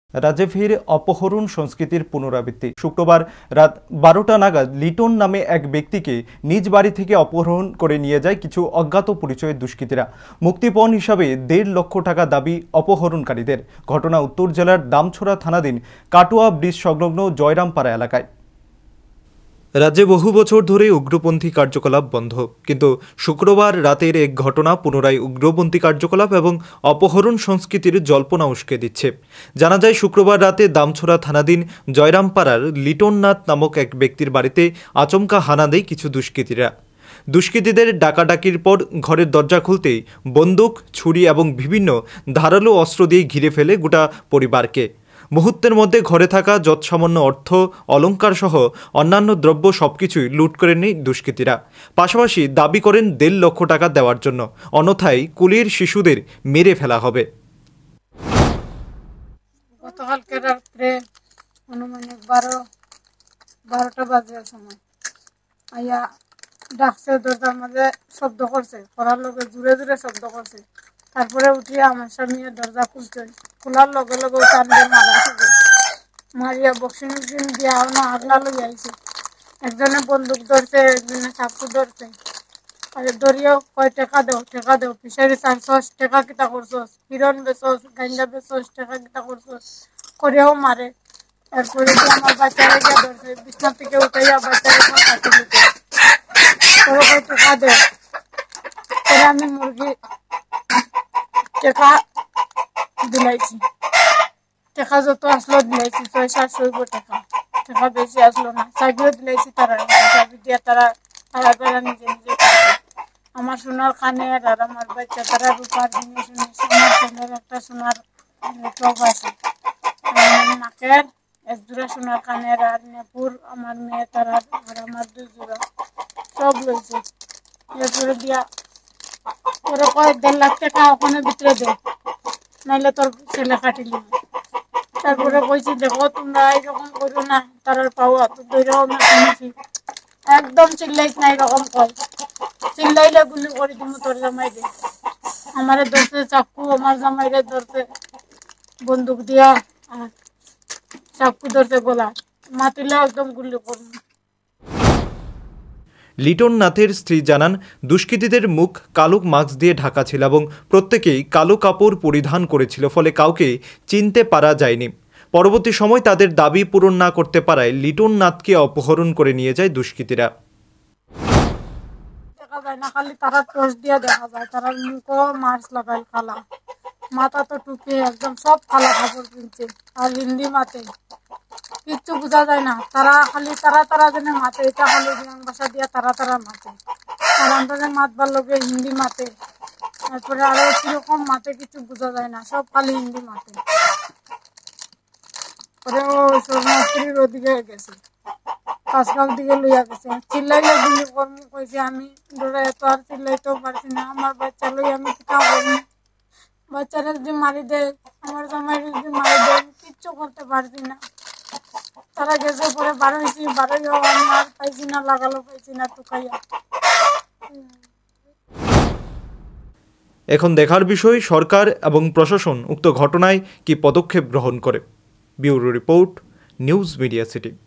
রাজ্যে ফিরে অপহরণ সংস্কৃতির পুনরাবৃত্তি। শুক্রবার রাত 12টা নাগাদ লিটন নামে এক ব্যক্তিকে নিজ বাড়ি থেকে অপহরণ করে নিয়ে যায় কিছু অজ্ঞাত পরিচয়ের দুষ্কৃতীরা। মুক্তিপণ হিসাবে 1.5 লক্ষ টাকা দাবি অপহরণকারীদের। ঘটনা উত্তর জেলার দামছড়া থানাধীন কাটোয়া ব্রিজ সংলগ্ন জয়রামপাড়া এলাকায়। রাজ্যে বহু বছর ধরে উগ্রপন্থী কার্যকলাপ বন্ধ, কিন্তু শুক্রবার রাতের এক ঘটনা পুনরায় উগ্রপন্থী কার্যকলাপ এবং অপহরণ সংস্কৃতির জল্পনা উস্কে দিচ্ছে। জানা যায়, শুক্রবার রাতে দামছড়া থানাধীন জয়রামপাড়ার লিটন নাথ নামক এক ব্যক্তির বাড়িতে আচমকা হানা দেয় কিছু দুষ্কৃতীরা। দুষ্কৃতীদের ডাকাডাকির পর ঘরের দরজা খুলতেই বন্দুক, ছুরি এবং বিভিন্ন ধারালো অস্ত্র দিয়ে ঘিরে ফেলে গোটা পরিবারকে। মুহূর্তের মধ্যে ঘরে থাকা যৎসামান্য অর্থ, অলংকার সহ অন্যান্য দ্রব্য সবকিছুই লুট করে নেয় দুষ্কৃতীরা। পাশাপাশি দাবি করেন 1.5 লক্ষ টাকা দেওয়ার জন্য, অন্যথায় কুলির শিশুদের মেরে ফেলা হবে। গতকালকে রাত্রে অনুমানিক 12টা বাজে সময় আইয়া ডাকছে, দরজার মাঝে শব্দ করছে, করার লগে জোরে জোরে শব্দ করছে। তারপরে উঠিয়া আমার স্বামী দরজা খুলছে, খোলার লগে লগে মারিয়া বক্সিং দিয়া আগলা লই আইছে। একজনে বন্দুক ধরছে, একজনে চাকু ধরছে। আর ধরিয়াও কয় টাকা দেও ফিসারি চাইছস, টাকা কিতা করছস, হিরণ বেচস, গাঞ্জা বেচস, টাকা কিতা করছস করিয়াও মারে। তারপরে আমার বাচ্চারা গিয়া ধরছে, বিছনা থেকে উঠাইয়া বাচ্চারা কাটি দিতে টাকা দেও। পরে আমি মুরগি টাকা দিলাইছি, টাকা যত আসলো দিলাইছি, 600-700 টাকা। টাকা বেশি আসলো না, চাবিও দিলাইছি তারা, চাবি দিয়ে তারা নিজে নিজে আমার সোনার কানের আর আমার বাচ্চা তারা রূপার জিনিস, আমার ছেলের একটা সোনার টপ আছে, নাকের 1 জোড়া সোনার কানের আর নেপুর আমার মেয়ে তারা আর আমার 2 জোড়া সব লইছে। এরপরে দিয়া ওরা কয় 1.5 লাখ টাকা ওখানে ভিতরে দে, নাইলে তোর ছেলে কাটি লিবি। তারপরে কইছি, দেখো তোমরা এইরকম করো না, তারার পাওয়া তো ধরেও না শুনেছি, একদম চিল্লাইস না, এরকম কয়, চিল্লাইলে গুলি করে তুমি তোর জামাই দে। আমারে ধরছে চাকু, আমার জামাইরে ধরছে বন্দুক দিয়া, আর চাকু ধরছে গলা, মাতিলে একদম গুলি করবো। লিটন নাথের স্ত্রী জানান, দুষ্কৃতীদের মুখ কালো মাস্ক দিয়ে ঢাকা ছিল এবং প্রত্যেকেই কালো কাপড় পরিধান করেছিল, ফলে কাউকে চিনতে পারা যায়নি। পরবর্তী সময় তাদের দাবি পূরণ না করতে পারায় লিটন নাথকে অপহরণ করে নিয়ে যায় দুষ্কৃতীরা। দেখা যায় না, খালি তারা টর্চ দিয়ে দেখা যায়, তারা মুখও মাস্ক লাগাই কালা, মাথা তো টুপি একদম সব কালা কাপড় কিনছে, আর হিন্দি মাতে কিচ্ছু বোঝা যায় না। তারা খালি তারা যেন মাতে, এটা খালি ভাষা দিয়ে তারা মাতে, আর আমরা মাতবার লগে হিন্দি মাতে, তারপরে আরো কিরকম মাতে কিছু বোঝা যায় না, সব খালি হিন্দি মাতে। পরে ও স্বর্ণাস্ত্রীর ওদিকে গেছে, কাজকাল দিকে লইয়া গেছে, চিল্লাইলে গুলি কর্ম কইছে। আমি ডরে এত আর চিল্লাইতেও পারছি না, আমার বাচ্চা লই আমি কিতা করবো, বাচ্চারা যদি মারি দেয়, আমার জামাই যদি মারি দেয়, কিচ্ছু করতে পারছি না। তারা গেছে, পরে 12 আমি আর পাইছি না, লাগালো পাইছি না টুকাইয়া। এখন দেখার বিষয় সরকার এবং প্রশাসন উক্ত ঘটনায় কি পদক্ষেপ গ্রহণ করে। Bureau report, news media city.